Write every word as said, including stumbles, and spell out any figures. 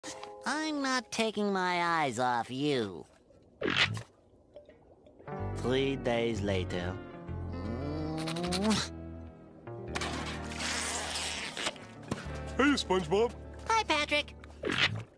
I'm not taking my eyes off you. Three days later. Hey, SpongeBob. Hi, Patrick.